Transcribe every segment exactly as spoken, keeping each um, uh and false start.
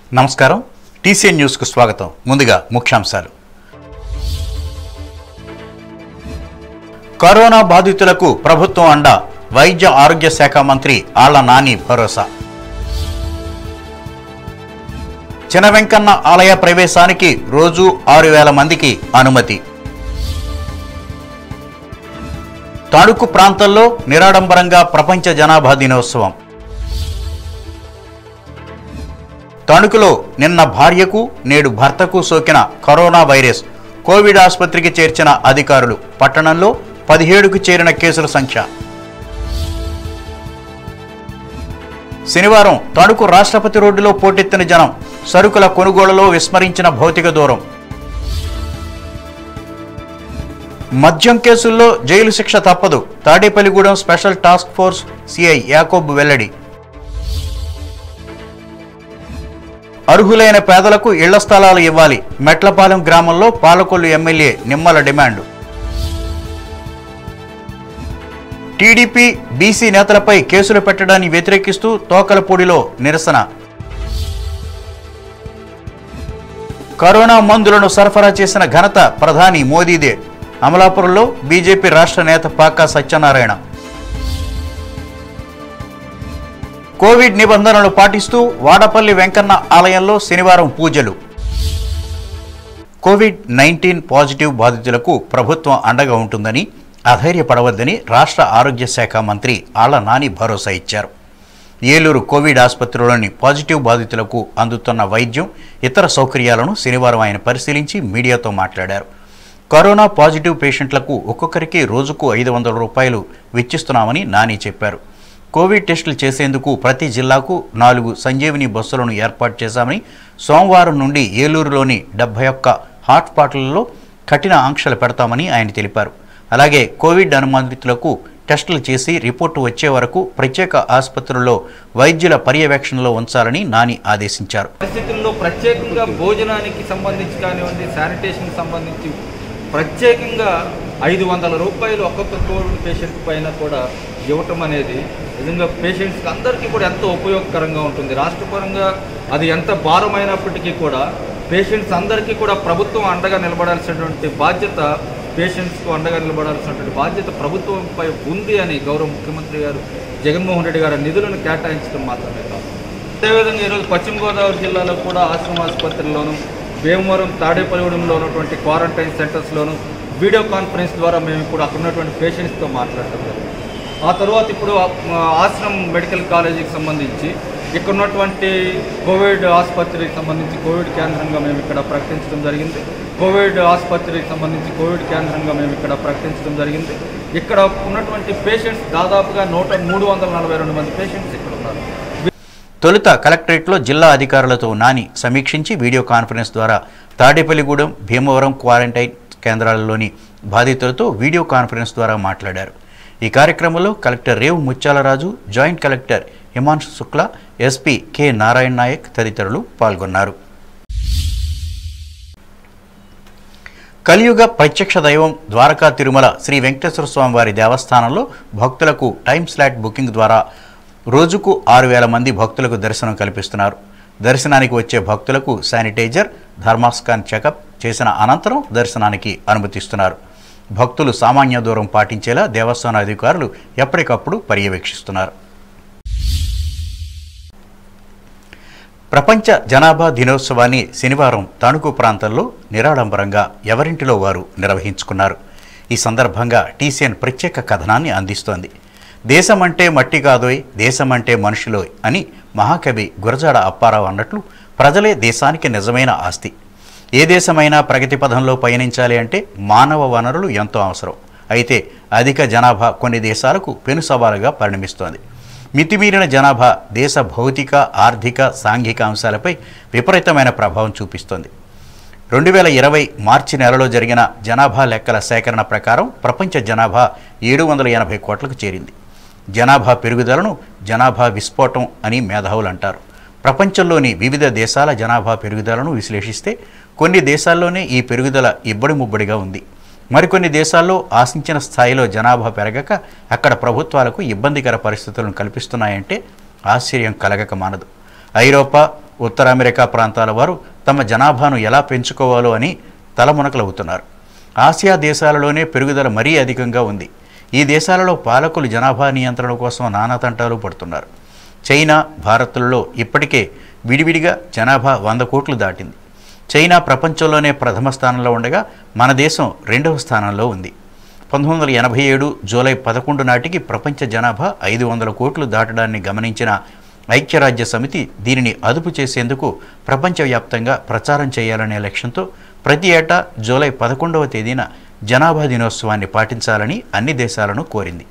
నమస్కారం TCN news కు స్వాగతం. ముందుగా ముఖ్యాంశాలు. కరోనా బాధితులకు ప్రభుత్వం అండ, వైద్య ఆరోగ్య శాఖ మంత్రి ఆళ్ల నాని భరోసా. చిన వెంకన్న ఆలయ ప్రవేశానికి రోజు ఆరు వేల మందికి అనుమతి. తణుకు ప్రాంతంలో నిరాడంబరంగా ప్రపంచ జనాభా దినోత్సవం. తణుకులో నిన్న భార్యకు నేడు భర్తకు సోకిన కరోనా వైరస్. కోవిడ్ ఆసుపత్రికి చేర్చిన అధికారులు. పట్టణంలో పదిహేడుకు చేరిన కేసుల సంఖ్య. శనివారం తణుకు రాష్ట్రపతి రోడ్డులో పోటెత్తిన జనం. సరుకుల కొనుగోలులో విస్మరించిన భౌతిక దూరం. మద్యం కేసుల్లో జైలు శిక్ష తప్పదు. Tadepalligudem special task force CI Yakob వెల్లడి. అర్హులైన పేదలకు ఇళ్ల స్థలాలు ఇవ్వాలి. మెట్లపాలెం గ్రామంలో Palakollu MLA Nimmala demand. TDP BC నేతలపై కేసులు పెట్టడాన్ని వ్యతిరేకిస్తూ తోకలపూడిలో నిరసన. కరోనా మందులను సరఫరా చేసిన ఘనత ప్రధాని మోదీదే. అమలాపురంలో బీజేపీ రాష్ట్ర నేత పాకా సత్యనారాయణ. కోవిడ్ నిబంధనలు పాటిస్తూ వాడపల్లి వెంకన్న ఆలయంలో శనివారం పూజలు. కోవిడ్ నైన్టీన్ పాజిటివ్ బాధితులకు ప్రభుత్వం అండగా ఉంటుందని, అధైర్యపడవద్దని రాష్ట్ర ఆరోగ్య శాఖ మంత్రి ఆళ్ల నాని భరోసా ఇచ్చారు. ఏలూరు కోవిడ్ ఆసుపత్రిలోని పాజిటివ్ బాధితులకు అందుతున్న వైద్యం, ఇతర సౌకర్యాలను శనివారం ఆయన పరిశీలించి మీడియాతో మాట్లాడారు. కరోనా పాజిటివ్ పేషెంట్లకు ఒక్కొక్కరికి రోజుకు ఐదు వందల రూపాయలు వెచ్చిస్తున్నామని నాని చెప్పారు. కోవిడ్ టెస్టులు చేసేందుకు ప్రతి జిల్లాకు నాలుగు సంజీవిని బస్సులను ఏర్పాటు చేశామని, సోమవారం నుండి ఏలూరులోని డెబ్బై ఒక్క హాట్స్పాట్లలో కఠిన ఆంక్షలు పెడతామని ఆయన తెలిపారు. అలాగే కోవిడ్ అనుమానితులకు టెస్టులు చేసి రిపోర్టు వచ్చే వరకు ప్రత్యేక ఆసుపత్రుల్లో వైద్యుల పర్యవేక్షణలో ఉంచాలని నాని ఆదేశించారు. పరిస్థితుల్లో ప్రత్యేకంగా భోజనానికి సంబంధించి కానివ్వండి, శానిటేషన్కి సంబంధించి ప్రత్యేకంగా ఐదు వందల రూపాయలు ఒక్కొక్క కోవిడ్ పేషెంట్ పైన కూడా ఇవ్వటం అనేది నిజంగా పేషెంట్స్కి అందరికీ కూడా ఎంతో ఉపయోగకరంగా ఉంటుంది. రాష్ట్రపరంగా అది ఎంత భారమైనప్పటికీ కూడా పేషెంట్స్ అందరికీ కూడా ప్రభుత్వం అండగా నిలబడాల్సినటువంటి బాధ్యత, పేషెంట్స్కు అండగా నిలబడాల్సినటువంటి బాధ్యత ప్రభుత్వంపై ఉంది అని గౌరవ ముఖ్యమంత్రి గారు జగన్మోహన్ రెడ్డి గారు నిధులను కేటాయించడం మాత్రమే కాదు. అదేవిధంగా ఈరోజు పశ్చిమ గోదావరి జిల్లాలో కూడా ఆశ్రమ ఆసుపత్రుల్లోనూ, భీమవరం, తాడేపల్లిగూడెంలో ఉన్నటువంటి క్వారంటైన్ సెంటర్స్లోనూ వీడియో కాన్ఫరెన్స్ ద్వారా మేము ఇప్పుడు అక్కడ ఉన్నటువంటి పేషెంట్స్తో మాట్లాడటం జరిగింది. ఆ తర్వాత ఇప్పుడు ఆశ్రమ్ మెడికల్ కాలేజీకి సంబంధించి ఇక్కడ ఉన్నటువంటి కోవిడ్ ఆసుపత్రికి సంబంధించి కోవిడ్ కేంద్రంగా మేము ఇక్కడ ప్రకటించడం జరిగింది. కోవిడ్ ఆసుపత్రికి సంబంధించి కోవిడ్ కేంద్రంగా మేము ఇక్కడ ప్రకటించడం జరిగింది. ఇక్కడ ఉన్నటువంటి పేషెంట్స్ దాదాపుగా నూట మూడు వందల నలభై రెండు మంది పేషెంట్స్ ఇక్కడ ఉన్నారు. తొలుత కలెక్టరేట్లో జిల్లా అధికారులతో నాని సమీక్షించి వీడియో కాన్ఫరెన్స్ ద్వారా తాడేపల్లిగూడెం, భీమవరం క్వారంటైన్ కేంద్రాలలోని బాధితులతో వీడియో కాన్ఫరెన్స్ ద్వారా మాట్లాడారు. ఈ కార్యక్రమంలో collector Revu Muthyalaraju, joint collector Himanshu Shukla, SP K Narayana Nayak తదితరులు పాల్గొన్నారు. కలియుగ ప్రత్యక్ష దైవం ద్వారకా తిరుమల శ్రీ వెంకటేశ్వర స్వామి వారి దేవస్థానంలో భక్తులకు టైమ్ స్లాట్ బుకింగ్ ద్వారా రోజుకు ఆరు వేల మంది భక్తులకు దర్శనం కల్పిస్తున్నారు. దర్శనానికి వచ్చే భక్తులకు శానిటైజర్, థర్మాస్కాన్ చెకప్ చేసిన అనంతరం దర్శనానికి అనుమతిస్తున్నారు. భక్తులు సామాన్య దూరం పాటించేలా దేవస్థాన అధికారులు ఎప్పటికప్పుడు పర్యవేక్షిస్తున్నారు. ప్రపంచ జనాభా దినోత్సవాన్ని శనివారం తణుకు ప్రాంతంలో నిరాడంబరంగా ఎవరింటిలో వారు నిర్వహించుకున్నారు. ఈ సందర్భంగా టీసీఎన్ ప్రత్యేక కథనాన్ని అందిస్తోంది. దేశమంటే మట్టి కాదోయ్, దేశమంటే మనుషులోయ్ అని మహాకవి గురజాడ అప్పారావు అన్నట్లు ప్రజలే దేశానికి నిజమైన ఆస్తి. ఏ దేశమైనా ప్రగతి పథంలో పయనించాలి అంటే మానవ వనరులు ఎంతో అవసరం. అయితే అధిక జనాభా కొన్ని దేశాలకు పెను సవాలుగా పరిణమిస్తోంది. మితిమీరిన జనాభా దేశ భౌతిక, ఆర్థిక, సాంఘిక అంశాలపై విపరీతమైన ప్రభావం చూపిస్తోంది. రెండు వేల ఇరవై మార్చి నెలలో జరిగిన జనాభా లెక్కల సేకరణ ప్రకారం ప్రపంచ జనాభా ఏడు వందల ఎనభై కోట్లకు చేరింది. జనాభా పెరుగుదలను జనాభా విస్ఫోటం అని మేధావులు అంటారు. ప్రపంచంలోని వివిధ దేశాల జనాభా పెరుగుదలను విశ్లేషిస్తే కొన్ని దేశాల్లోనే ఈ పెరుగుదల ఇబ్బడి ముబ్బడిగా ఉంది. మరికొన్ని దేశాల్లో ఆశించిన స్థాయిలో జనాభా పెరగక అక్కడ ప్రభుత్వాలకు ఇబ్బందికర పరిస్థితులను కల్పిస్తున్నాయంటే ఆశ్చర్యం కలగక మానదు. ఐరోపా, ఉత్తర అమెరికా ప్రాంతాల వారు తమ జనాభాను ఎలా పెంచుకోవాలో అని తలమునకలవుతున్నారు. ఆసియా దేశాలలోనే పెరుగుదల మరీ అధికంగా ఉంది. ఈ దేశాలలో పాలకులు జనాభా నియంత్రణ కోసం నానాతంటాలు పడుతున్నారు. చైనా, భారత్లలో ఇప్పటికే విడివిడిగా జనాభా వంద కోట్లు దాటింది. చైనా ప్రపంచంలోనే ప్రథమ స్థానంలో ఉండగా మన దేశం రెండవ స్థానంలో ఉంది. పంతొమ్మిది వందల ఎనభై ఏడు జూలై పదకొండు నాటికి ప్రపంచ జనాభా ఐదు వందల కోట్లు దాటడాన్ని గమనించిన ఐక్యరాజ్య సమితి దీనిని అదుపు చేసేందుకు ప్రపంచవ్యాప్తంగా ప్రచారం చేయాలనే లక్ష్యంతో ప్రతి ఏటా జూలై పదకొండవ తేదీన జనాభా దినోత్సవాన్ని పాటించాలని అన్ని దేశాలను కోరింది.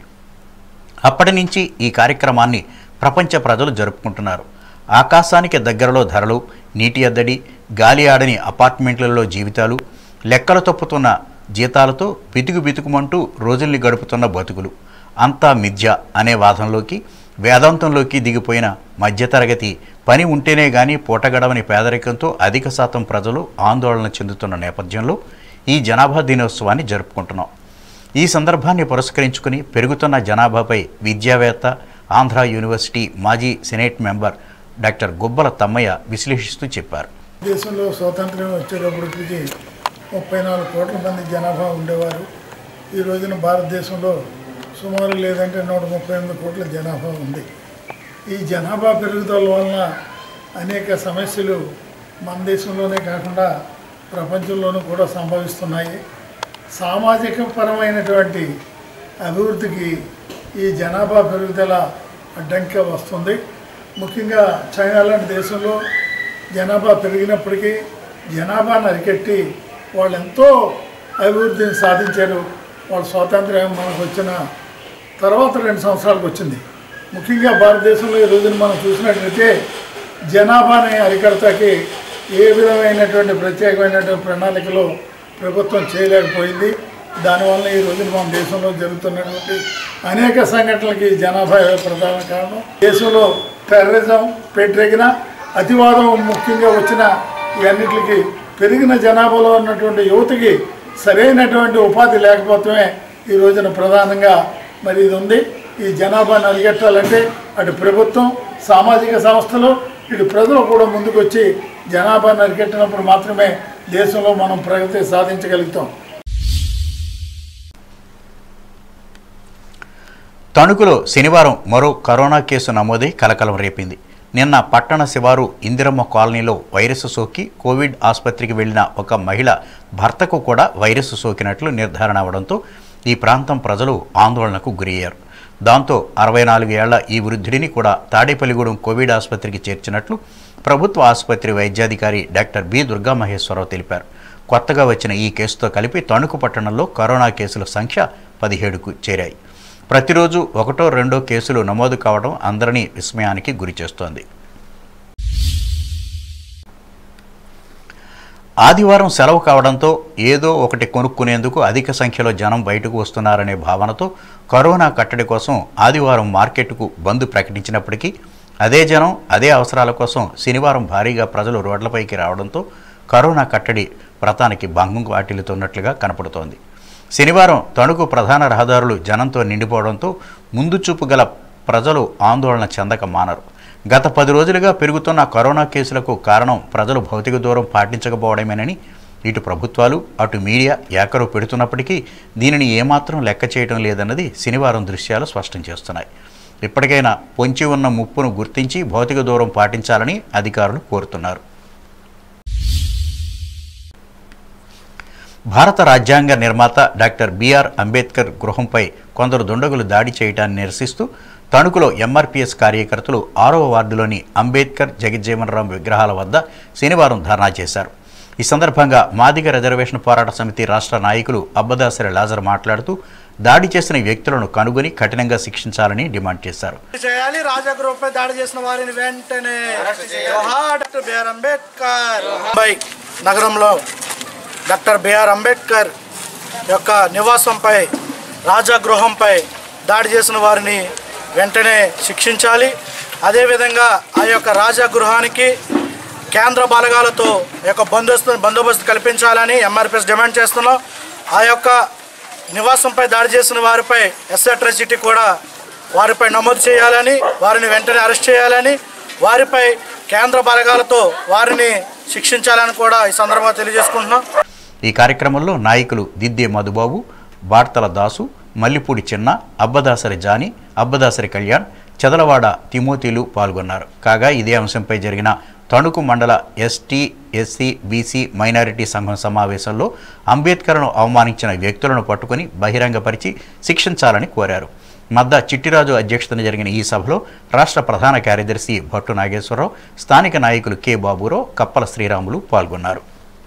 అప్పటి నుంచి ఈ కార్యక్రమాన్ని ప్రపంచ ప్రజలు జరుపుకుంటున్నారు. ఆకాశానికి దగ్గరలో ధరలు, నీటి ఎద్దడి, గాలి ఆడని అపార్ట్మెంట్లలో జీవితాలు, లెక్కలు తప్పుతున్న జీతాలతో బితుకు బితుకుమంటూ రోజుల్ని గడుపుతున్న బతుకులు అంతా మిథ్య అనే వాదనలోకి, వేదాంతంలోకి దిగిపోయిన మధ్యతరగతి పని ఉంటేనే గానీ పూటగడవని పేదరికంతో అధిక శాతం ప్రజలు ఆందోళన చెందుతున్న నేపథ్యంలో ఈ జనాభా దినోత్సవాన్ని జరుపుకుంటున్నాం. ఈ సందర్భాన్ని పురస్కరించుకుని పెరుగుతున్న జనాభాపై విద్యావేత్త, ఆంధ్ర యూనివర్సిటీ మాజీ senate member doctor Gubbala Thammayya విశ్లేషిస్తూ చెప్పారు. దేశంలో స్వాతంత్ర్యం వచ్చేటప్పటికి ముప్పై నాలుగు కోట్ల మంది జనాభా ఉండేవారు. ఈ రోజున భారతదేశంలో సుమారు లేదంటే నూట ముప్పై ఎనిమిది కోట్ల జనాభా ఉంది. ఈ జనాభా పెరుగుదల వలన అనేక సమస్యలు మన దేశంలోనే కాకుండా ప్రపంచంలోనూ కూడా సంభవిస్తున్నాయి. సామాజిక పరమైనటువంటి అభివృద్ధికి ఈ జనాభా పెరుగుదల అడ్డంకి వస్తుంది. ముఖ్యంగా చైనా లాంటి దేశంలో జనాభా పెరిగినప్పటికీ జనాభాను అరికట్టి వాళ్ళు ఎంతో అభివృద్ధిని సాధించారు. వాళ్ళ స్వాతంత్ర్యం మనకు వచ్చిన తర్వాత రెండు సంవత్సరాలకు వచ్చింది. ముఖ్యంగా భారతదేశంలో ఈ రోజున మనం చూసినట్లయితే జనాభాని అరికడతాకి ఏ విధమైనటువంటి ప్రత్యేకమైనటువంటి ప్రణాళికలు ప్రభుత్వం చేయలేకపోయింది. దానివల్ల ఈ రోజున మన దేశంలో జరుగుతున్నటువంటి అనేక సంఘటనలకి జనాభా ప్రధాన కారణం. దేశంలో టెర్రరిజం పెట్టిన అతివాదం ముఖ్యంగా వచ్చిన ఇవన్నిటికి పెరిగిన జనాభాలో ఉన్నటువంటి యువతకి సరైనటువంటి ఉపాధి లేకపోవటమే ఈ రోజున ప్రధానంగా మరి ఇది ఉంది. ఈ జనాభాను అరికట్టాలంటే అటు ప్రభుత్వం, సామాజిక సంస్థలు, ఇటు ప్రజలు కూడా ముందుకొచ్చి జనాభాను అరికట్టినప్పుడు మాత్రమే దేశంలో మనం ప్రగతి సాధించగలుగుతాం. తణుకులో శనివారం మరో కరోనా కేసు నమోదై కలకలం రేపింది. నిన్న పట్టణ శివారు ఇందిరమ్మ కాలనీలో వైరస్ సోకి కోవిడ్ ఆసుపత్రికి వెళ్లిన ఒక మహిళ భర్తకు కూడా వైరస్ సోకినట్లు నిర్ధారణ అవడంతో ఈ ప్రాంతం ప్రజలు ఆందోళనకు గురయ్యారు. దాంతో అరవై నాలుగు ఏళ్ల ఈ వృద్ధుడిని కూడా తాడేపల్లిగూడెం కోవిడ్ ఆసుపత్రికి చేర్చినట్లు ప్రభుత్వ ఆసుపత్రి వైద్యాధికారి డాక్టర్ బి దుర్గామహేశ్వరరావు తెలిపారు. కొత్తగా వచ్చిన ఈ కేసుతో కలిపి తణుకు పట్టణంలో కరోనా కేసుల సంఖ్య పదిహేడుకు చేరాయి. ప్రతిరోజు ఒకటో రెండో కేసులు నమోదు కావడం అందరినీ విస్మయానికి గురిచేస్తోంది. ఆదివారం సెలవు కావడంతో ఏదో ఒకటి కొనుక్కునేందుకు అధిక సంఖ్యలో జనం బయటకు వస్తున్నారనే భావనతో కరోనా కట్టడి కోసం ఆదివారం మార్కెట్కు బంద్ ప్రకటించినప్పటికీ అదే జనం అదే అవసరాల కోసం శనివారం భారీగా ప్రజలు రోడ్లపైకి రావడంతో కరోనా కట్టడి వ్రతానికి భంగం వాటిల్లుతున్నట్లుగా కనపడుతోంది. శనివారం తణుకు ప్రధాన రహదారులు జనంతో నిండిపోవడంతో ముందు చూపు గల ప్రజలు ఆందోళన చెందక మానరు. గత పది రోజులుగా పెరుగుతున్న కరోనా కేసులకు కారణం ప్రజలు భౌతిక దూరం పాటించకపోవడమేనని ఇటు ప్రభుత్వాలు అటు మీడియా ఏకరు పెడుతున్నప్పటికీ దీనిని ఏమాత్రం లెక్క చేయడం లేదన్నది శనివారం దృశ్యాలు స్పష్టం చేస్తున్నాయి. ఇప్పటికైనా పొంచి ఉన్న ముప్పును గుర్తించి భౌతిక దూరం పాటించాలని అధికారులు కోరుతున్నారు. భారత రాజ్యాంగ నిర్మాత డాక్టర్ బిఆర్ అంబేద్కర్ గృహంపై కొందరు దుండగులు దాడి చేయడాన్ని నిరసిస్తూ తణుకులో ఎంఆర్పీఎస్ కార్యకర్తలు ఆరవ వార్డులోని అంబేద్కర్ జగజ్జీవనరాం విగ్రహాల వద్ద శనివారం ధర్నా చేశారు. ఈ సందర్భంగా మాదిగ రిజర్వేషన్ పోరాట సమితి రాష్ట్ర నాయకులు అబ్బదాసరి లాజర్ మాట్లాడుతూ దాడి చేసిన వ్యక్తులను కనుగొని కఠినంగా శిక్షించాలని డిమాండ్ చేశారు. రాజగృహంపై దాడి చేసిన వారిని వెంటనే డాక్టర్ బిఆర్ అంబేద్కర్ నగరంలో డాక్టర్ బిఆర్ అంబేద్కర్ యొక్క నివాసంపై రాజగృహంపై దాడి చేసిన వారిని వెంటనే శిక్షించాలి. అదేవిధంగా ఆ యొక్క రాజగృహానికి కేంద్ర బలగాలతో యొక్క బందోబస్తు బందోబస్తు కల్పించాలని ఎంఆర్పీఎస్ డిమాండ్ చేస్తున్నాం. ఆ యొక్క నివాసంపై దాడి చేసిన వారిపై ఎస్ఎట్రసిటీ కూడా వారిపై నమోదు చేయాలని, వారిని వెంటనే అరెస్ట్ చేయాలని, వారిపై కేంద్ర బలగాలతో వారిని శిక్షించాలని కూడా ఈ సందర్భంగా తెలియజేసుకుంటున్నాం. ఈ కార్యక్రమంలో నాయకులు దిద్దే మధుబాబు, బార్తల దాసు, మల్లిపూడి చిన్న, అబ్బదాసరి జాని, అబ్బదాసరి కళ్యాణ్, చదలవాడ తిమోతిలు పాల్గొన్నారు. కాగా ఇదే అంశంపై జరిగిన తణుకు మండల ఎస్టీ, ఎస్సీ, బీసీ మైనారిటీ సంఘం సమావేశంలో అంబేద్కర్ను అవమానించిన వ్యక్తులను పట్టుకుని బహిరంగపరిచి శిక్షించాలని కోరారు. మద్ద చిట్టిరాజు అధ్యక్షతన జరిగిన ఈ సభలో రాష్ట్ర ప్రధాన కార్యదర్శి భట్టు నాగేశ్వరరావు, స్థానిక నాయకులు కె బాబురావు, కప్పల శ్రీరాములు పాల్గొన్నారు.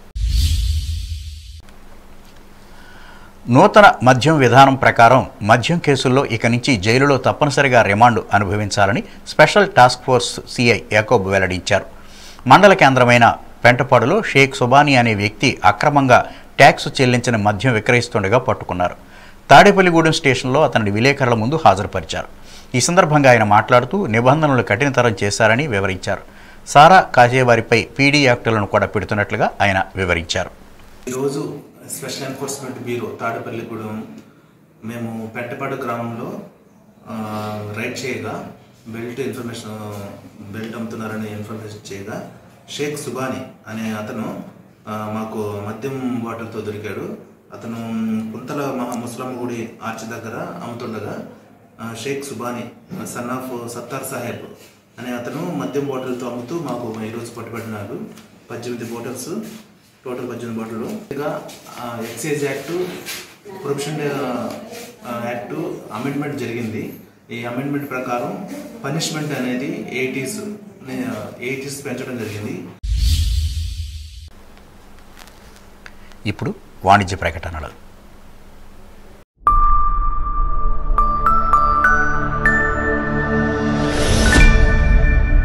నూతన మద్యం విధానం ప్రకారం మద్యం కేసుల్లో ఇక నుంచి జైలులో తప్పనిసరిగా రిమాండ్ అనుభవించాలని special task force CI Yakob వెల్లడించారు. మండల కేంద్రమైన పెంటపాడులో షేక్ సుబానీ అనే వ్యక్తి అక్రమంగా ట్యాక్స్ చెల్లించిన మద్యం విక్రయిస్తుండగా పట్టుకున్నారు. తాడేపల్లిగూడెం స్టేషన్లో అతని విలేకరుల ముందు హాజరుపరిచారు. ఈ సందర్భంగా ఆయన మాట్లాడుతూ నిబంధనలు కఠినతరం చేశారని వివరించారు. సారా కాజేవారిపై పీడీ యాక్టులను కూడా పెడుతున్నట్లుగా ఆయన వివరించారు. ఈరోజు స్పెషల్ ఎన్ఫోర్స్మెంట్ బ్యూరో తాడేపల్లిగూడెం మేము పెంటపాడు గ్రామంలో రైడ్ చేయగా బెల్ట్ ఇన్ఫర్మేషన్ బెల్ట్ అమ్ముతున్నారనే ఇన్ఫర్మేషన్ చేయగా షేక్ సుబానీ అనే అతను మాకు మద్యం బాటిల్తో దొరికాడు. అతను కుంతల మహా ముస్లాం గుడి ఆర్చ్ దగ్గర అమ్ముతుండగా షేక్ సుబానీ సన్ ఆఫ్ సత్తార్ సాహెబ్ అనే అతను మద్యం బాటిల్తో అమ్ముతూ మాకు ఈరోజు పట్టుబడినాడు. పద్దెనిమిది బాటిల్స్, టోటల్ పద్దెనిమిది బాటిల్. ఇంకా excise act, prohibition act amendment జరిగింది. ఈ అమెండ్మెంట్ ప్రకారం పనిష్మెంట్ అనేది ఎయిటీస్ ఎయిటీస్ పెంచడం జరిగింది. ఇప్పుడు వాణిజ్య ప్రకటనలు.